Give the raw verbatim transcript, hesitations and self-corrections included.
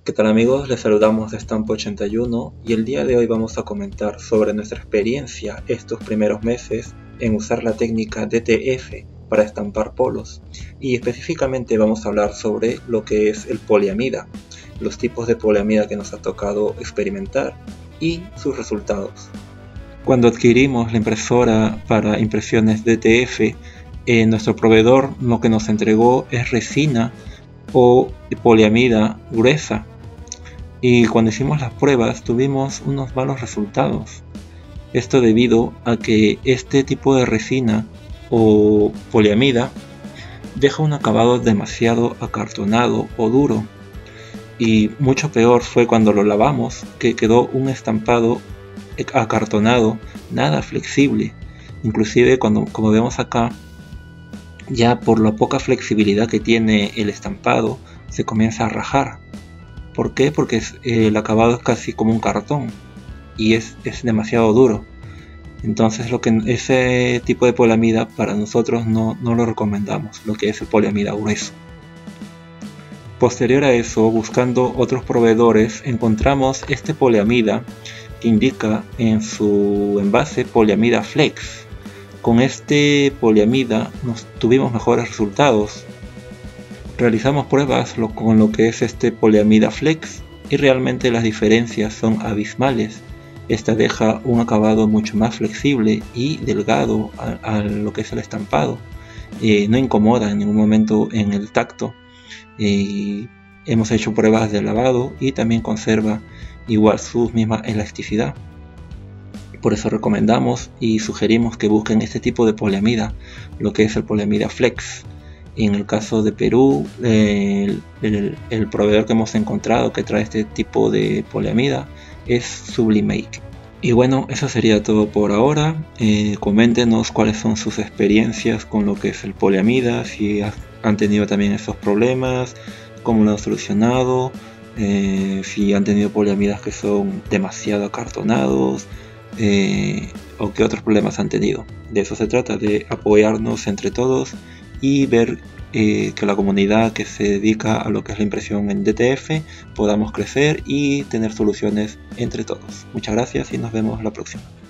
¿Qué tal amigos? Les saludamos de Stampo ochenta y uno y el día de hoy vamos a comentar sobre nuestra experiencia estos primeros meses en usar la técnica D T F para estampar polos, y específicamente vamos a hablar sobre lo que es el poliamida, los tipos de poliamida que nos ha tocado experimentar y sus resultados. Cuando adquirimos la impresora para impresiones D T F, eh, nuestro proveedor lo que nos entregó es resina o poliamida gruesa, y cuando hicimos las pruebas tuvimos unos malos resultados. Esto debido a que este tipo de resina o poliamida deja un acabado demasiado acartonado o duro, y mucho peor fue cuando lo lavamos, que quedó un estampado acartonado, nada flexible. Inclusive cuando, como vemos acá, ya por la poca flexibilidad que tiene el estampado se comienza a rajar. ¿Por qué? Porque es, eh, el acabado es casi como un cartón y es, es demasiado duro. Entonces lo que ese tipo de poliamida para nosotros no, no lo recomendamos, lo que es el poliamida grueso. Posterior a eso, buscando otros proveedores, encontramos este poliamida que indica en su envase poliamida flex. Con este poliamida nos tuvimos mejores resultados. Realizamos pruebas lo, con lo que es este poliamida flex y realmente las diferencias son abismales. Esta deja un acabado mucho más flexible y delgado a, a lo que es el estampado. Eh, no incomoda en ningún momento en el tacto. Eh, hemos hecho pruebas de lavado y también conserva igual su misma elasticidad. Por eso recomendamos y sugerimos que busquen este tipo de poliamida, lo que es el poliamida flex. En el caso de Perú, el, el, el proveedor que hemos encontrado que trae este tipo de poliamida es Sublimake. Y bueno, eso sería todo por ahora. Eh, coméntenos cuáles son sus experiencias con lo que es el poliamida, si han tenido también esos problemas, cómo lo han solucionado, eh, si han tenido poliamidas que son demasiado acartonados, eh, o qué otros problemas han tenido. De eso se trata, de apoyarnos entre todos y ver eh, que la comunidad que se dedica a lo que es la impresión en D T F podamos crecer y tener soluciones entre todos. Muchas gracias y nos vemos la próxima.